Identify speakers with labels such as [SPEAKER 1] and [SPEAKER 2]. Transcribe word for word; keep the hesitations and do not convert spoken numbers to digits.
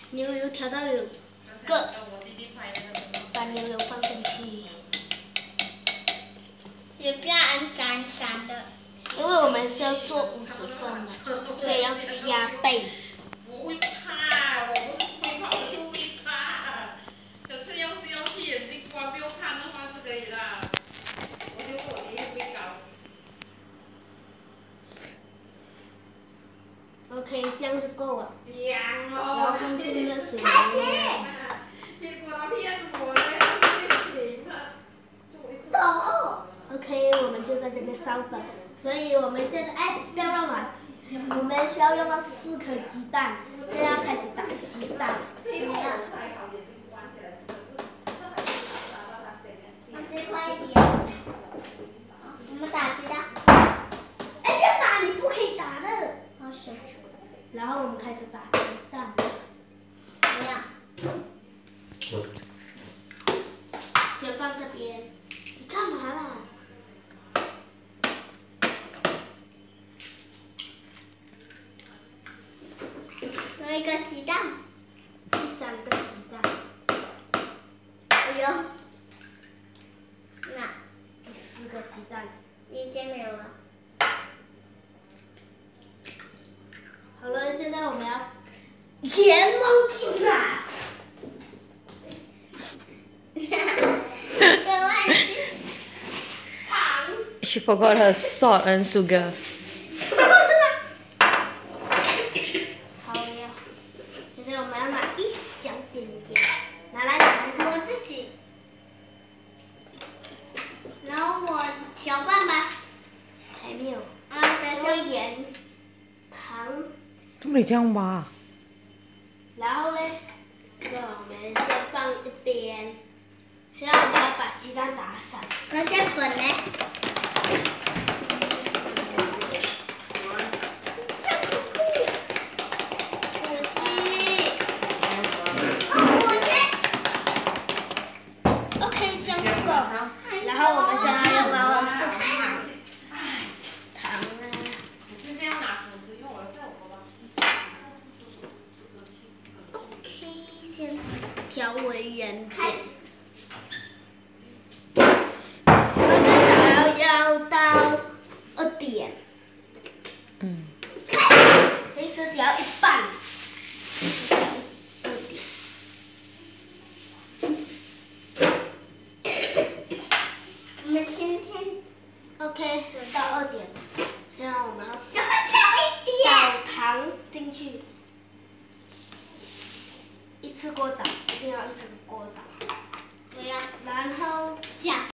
[SPEAKER 1] 牛油调到有个，把牛油放进去。
[SPEAKER 2] 也不要按粘粘的。
[SPEAKER 1] 因为我们是要做五十份的，所以要加倍。
[SPEAKER 3] 我会怕，我不是会怕，我是会怕。可是要是要去眼睛关，不用看的话是可以啦。我就我爷爷会搞。
[SPEAKER 1] OK， 这样就够了。
[SPEAKER 3] 姜
[SPEAKER 1] 然
[SPEAKER 3] 哦。
[SPEAKER 1] 后放进热水里面。
[SPEAKER 3] 结果他骗我嘞，
[SPEAKER 2] 懂。
[SPEAKER 1] OK， 我们就在这边烧等。所以我们现在哎，不要乱玩。我们需要用到四颗鸡蛋，现在要开始打鸡蛋。
[SPEAKER 2] 放这块一点。我们打鸡蛋。
[SPEAKER 1] 哎，不要打，你不可以打的。
[SPEAKER 2] 好小球。
[SPEAKER 1] 然后我们开始打鸡蛋。
[SPEAKER 2] 怎样？
[SPEAKER 1] 先放这边。你干嘛啦？
[SPEAKER 2] 有一个鸡蛋。
[SPEAKER 1] 第三个鸡蛋。
[SPEAKER 2] 哎呦。那。
[SPEAKER 1] 第四个鸡蛋。
[SPEAKER 2] 已经没有了。
[SPEAKER 1] 好了，现在我们要盐放进来。
[SPEAKER 2] 对忘记。
[SPEAKER 1] 糖。
[SPEAKER 4] She forgot her salt and sugar.
[SPEAKER 1] 好呀，现在我们要拿一小点点，拿来拿来。
[SPEAKER 2] 我自己。然后我搅拌吧。
[SPEAKER 1] 还没有。
[SPEAKER 2] 啊，等下。
[SPEAKER 1] 盐、糖。
[SPEAKER 4] 怎么你这样挖？
[SPEAKER 1] 然后呢，这个我们先放一边。现在我们要把鸡蛋打散。
[SPEAKER 2] 那些粉呢？
[SPEAKER 1] OK， 这样就够。然后我们现在要包的是糖。糖啊。
[SPEAKER 3] 你是这样拿手指，因为我要在我包包。
[SPEAKER 1] OK， 先调为圆点。我至少要到二点。
[SPEAKER 4] 嗯。
[SPEAKER 1] 可以是只要一半。二点。
[SPEAKER 2] 我们天天。
[SPEAKER 1] OK， 到二点。这样我们要
[SPEAKER 2] 什么调一点？
[SPEAKER 1] 倒糖进去。一次过倒，一定要一次过倒。
[SPEAKER 2] 我要。
[SPEAKER 1] 然后
[SPEAKER 2] 这样。